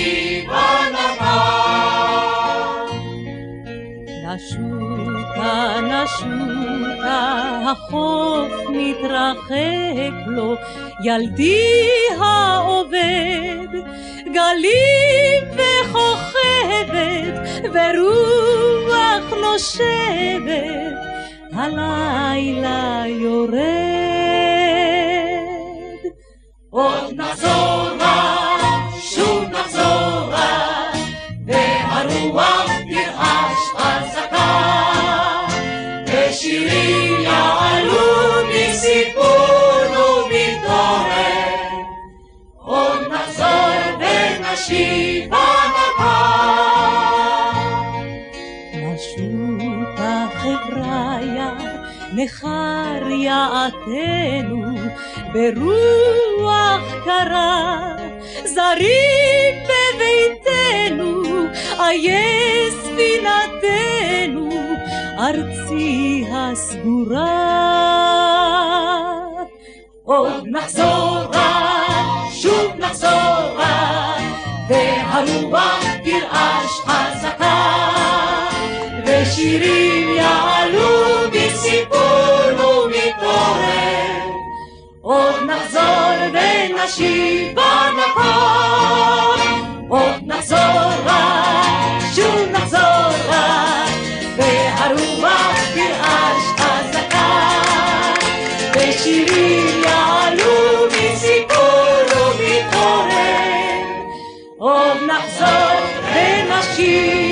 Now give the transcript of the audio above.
נשיב הנקה. נשותה, נשותה, החוף מתרחק לו, ילדי העובד, גלים וכוכבת, ורוח נושבת, הלילה יורד. עוד נחזורה, שוב נחזורה, והרוח תרעש חזקה, ושירים יעלו מסיפון ומתעורר. עוד נחזור ונשיב הנקה. נשותה חבריה, נחר יעתנו, ברוח קרה, זרים בביתנו, איה ספינתנו, ארצי הסגורה. עוד נחזורה, שוב נחזורה, והרוח תרעש חזקה, ושירים יעלו מסיפון ומתעורר. עוד נחזור ונשיב הנקה. עוד נחזורה, שוב נחזורה, והרוח תרעש חזקה, ושירים יעלו מסיפון ומתעורר. עוד נחזור ונשיב